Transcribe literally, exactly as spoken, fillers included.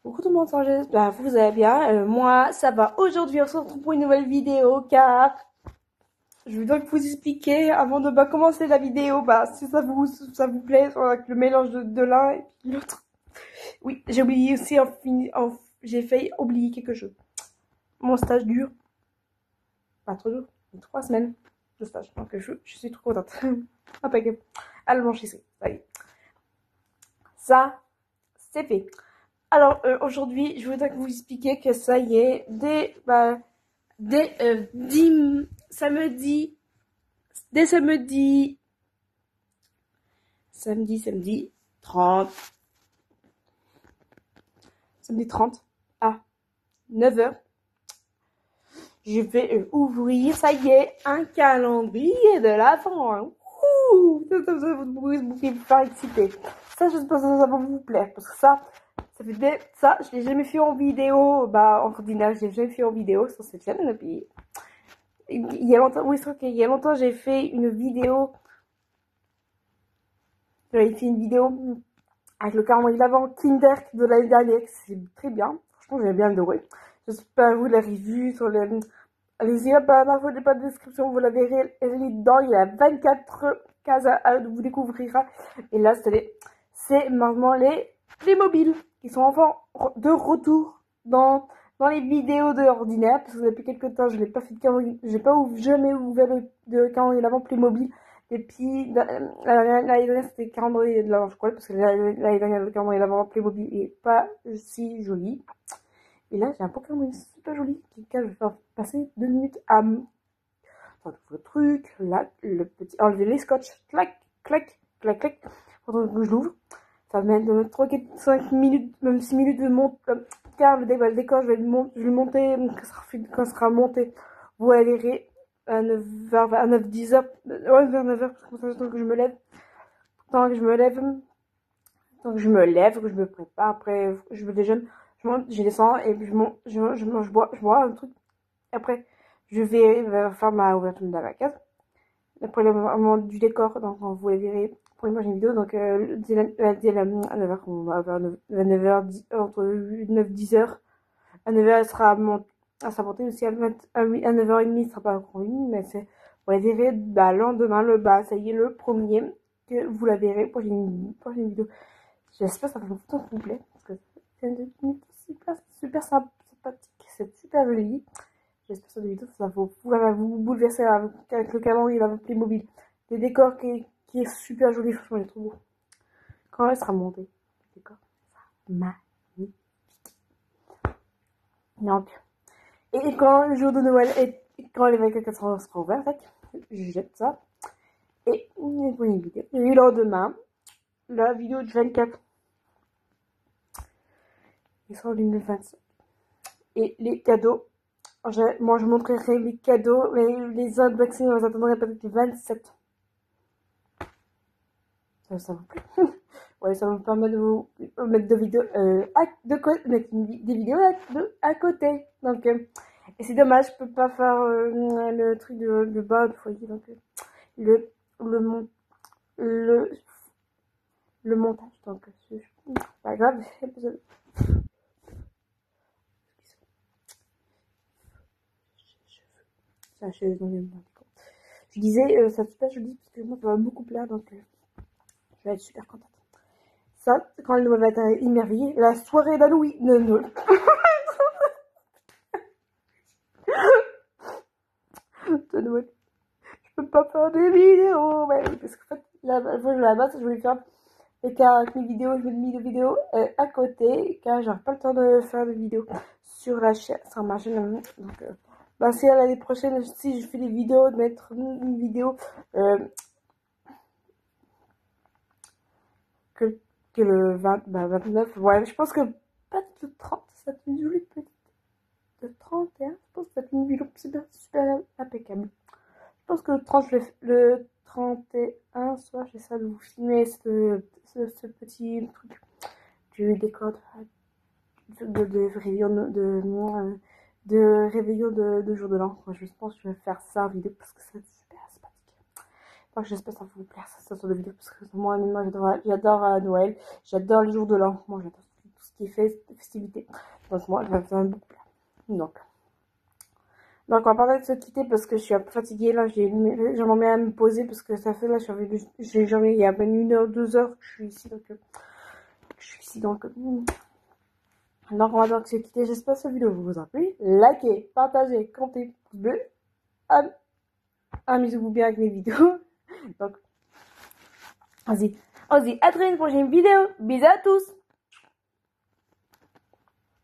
Coucou tout le monde, j'espère que vous allez bien. Euh, moi, ça va. Aujourd'hui, on se retrouve pour une nouvelle vidéo car je vais donc vous expliquer avant de bah, commencer la vidéo, bah, si ça vous, ça vous plaît, avec le mélange de, de l'un et puis l'autre. Oui, j'ai oublié aussi, en, en, j'ai failli oublier quelque chose. Mon stage dure pas trop dur, trois semaines de stage. Donc je, je suis trop contente. Impeccable. Allons, chez ça. Ça y est. Ça, c'est fait. Alors euh, aujourd'hui, je voudrais vous expliquer que ça y est, dès, bah, dès euh, dim, samedi, dès samedi, samedi, samedi trente, samedi trente à neuf heures, je vais euh, ouvrir, ça y est, un calendrier de l'Avent. Hein. Ouh, ça, ça, ça, vous pouvez vous faire exciter. Ça, je sais pas si ça va vous plaire, parce que ça, ça fait des, ça, je l'ai jamais fait en vidéo, bah, en ordinaire, je l'ai jamais fait en vidéo sur cette chaîne, et puis, il y a longtemps, oui, c'est vrai qu'il y a longtemps, j'ai fait une vidéo, j'avais fait une vidéo avec le calendrier d'avant Kinder de l'année dernière, c'est très bien, franchement, j'ai bien adoré. J'espère que vous l'avez vu sur les, allez-y, la barre d'infos, pas de description, vous la verrez, elle est dedans, il y a vingt-quatre cases à vous découvrir, et là, c'est les, c'est maintenant les, les mobiles, qui sont enfin de retour dans, dans les vidéos de ordinaire, parce que depuis quelques temps, je n'ai pas fait de calendrier, j'ai pas jamais ouvert le, de calendrier d'avant Playmobil, depuis, l'année dernière, c'était calendrier de l'avant, je crois, parce que l'année dernière, le calendrier d'avant Playmobil est pas si joli. Et là, j'ai un Pokémon super joli, qui je vais faire passer deux minutes à enfin, le truc, là, le petit, enlever les scotch, clac, clac, clac, clac, pendant que je l'ouvre. Ça va mettre trois, quatre, cinq minutes, même six minutes de monter, car le, le décor, je vais le monter, je vais le monter, quand ça sera, quand ça sera monté, vous la verrez à neuf heures, à neuf, dix heures, ouais, vers neuf heures, parce que tant que je me lève, tant que je me lève, tant que je me lève, que je me prépare, après, je me déjeune, je monte, je descends, et puis je monte, je, je, je, je bois, je bois un truc. Après, je vais faire ma ouverture de la case. Après le moment du décor, donc vous les verrez pour une prochaine vidéo. Donc, euh, dès, la, dès la, à neuf heures, on va vers neuf heures, entre neuf dix heures. À neuf heures, elle sera montée, elle sera montée aussi à, à neuf heures trente, elle sera pas encore une, mais c'est, vous la verrez, bah, le lendemain, le bas, ça y est, le premier, que vous la verrez pour une prochaine vidéo. J'espère que ça va vous vous plaît, parce que c'est une super, super sympathique, c'est super joli. J'espère que cette vidéo, ça va vous, vous bouleverser avec le calendrier, la Playmobil. Des décors qui, qui est super joli, franchement, il est trop beau. Quand elle sera montée, le décor sera magnifique. Donc, et quand le jour de Noël et quand les vingt-quatre seront ouverts, je jette ça. Et une bonne vidéo. Et le lendemain, la vidéo du vingt-quatre. Il sort du vingt-cinq. Et les cadeaux. Moi, je montrerai les cadeaux, les, les unboxings, on attendrait peut-être le vingt-sept. Ça, ça vous plaît? Ouais, ça va vous permettre de vous mettre des vidéos, euh, à, de mettre des vidéos à, de, à côté. Donc, euh, et c'est dommage, je peux pas faire euh, le truc de, de bas du foyer. Donc, euh, le, le, mon, le, le montage. Donc, c'est pas grave. Ça, je, je disais, euh, ça se passe, je dis, parce que moi, ça va beaucoup plaire. Donc, euh, je vais être super contente. Ça, quand elle va être émerveillée, la soirée d'Halloween. Non, non. De Noël. Je peux pas faire des vidéos, mais parce qu'en fait, la, la base, je voulais faire, et car avec mes vidéos, je vais mettre des vidéos euh, à côté, car j'aurai pas le temps de faire des vidéos sur la chaîne, sur ma chaîne. Donc, euh, bah, c'est à l'année prochaine, si je fais des vidéos, de mettre une, une vidéo, euh, que, que le vingt, bah, vingt-neuf, ouais, je pense que pas de trente, ça peut être joli, peut-être de trente et un, je pense que ça peut être une vidéo super, super impeccable. Je pense que le trente, je vais, le trente et un, soit j'essaie de vous filmer ce, ce, ce petit truc du décor de, de, de réveillon de, de, de réveillon de, de jour de l'an. Je pense que je vais faire ça en vidéo parce que c'est super sympathique. Donc j'espère que ça va vous plaire, ça, ça sur la vidéo, parce que moi, moi j'adore, j'adore Noël, j'adore les jours de l'an. Moi j'adore tout ce qui est fest festivité. Donc moi, je vais faire un beaucoup plat. Donc. Donc, on va parler de se quitter parce que je suis un peu fatiguée, là, j'aimerais bien me poser parce que ça fait, là, j'ai jamais, il y a à peine une heure, deux heures que je suis ici, donc, euh, je suis ici, donc, euh, donc, on va donc se quitter. J'espère que cette vidéo vous a plu. Likez, partagez, commentez, pouce bleu, am amusez-vous bien avec mes vidéos. Donc, vas-y, vas-y, à très une prochaine vidéo. Bisous à tous.